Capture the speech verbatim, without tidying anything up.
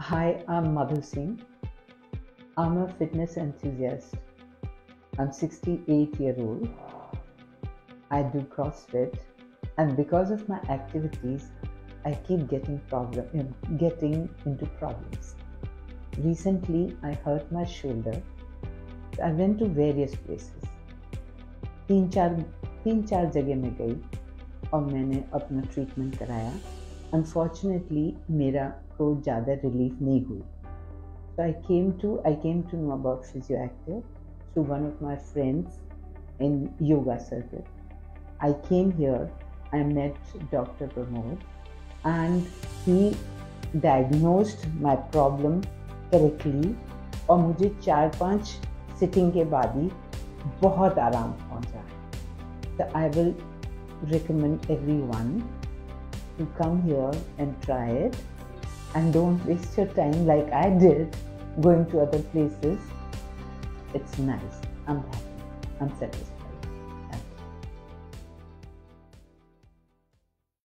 Hi, I'm Madhu Singh. I'm a fitness enthusiast. I'm sixty-eight year old. I do CrossFit, and because of my activities, I keep getting problem, getting into problems. Recently, I hurt my shoulder. I went to various places. तीन चार तीन चार जगह में गई और मैंने अपना ट्रीटमेंट कराया. Unfortunately, मेरा को ज़्यादा रिलीफ नहीं हुई. So I came to I came to know about Physio Active through one of my friends in yoga circuit. I came here. I met Doctor Pramod, and he diagnosed my problem correctly. और मुझे चार पांच sitting के बाद ही बहुत आराम पहुंचा. So I will recommend everyone to come here and try it, and don't waste your time like I did going to other places. It's nice. I'm happy. I'm satisfied.